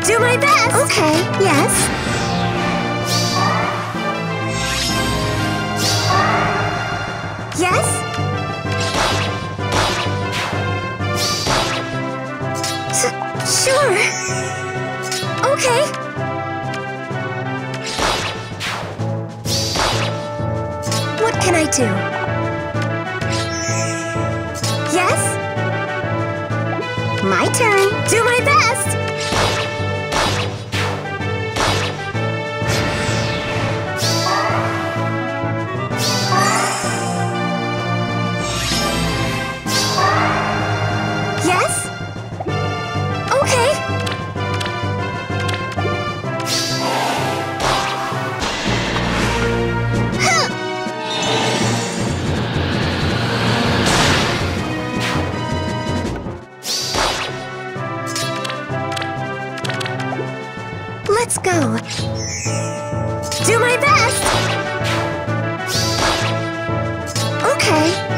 Do my best! Okay, yes. Yes? Sure. Okay. What can I do? Yes? My turn. Do my best! Yes? Okay. Huh. Let's go. Do my best! Okay.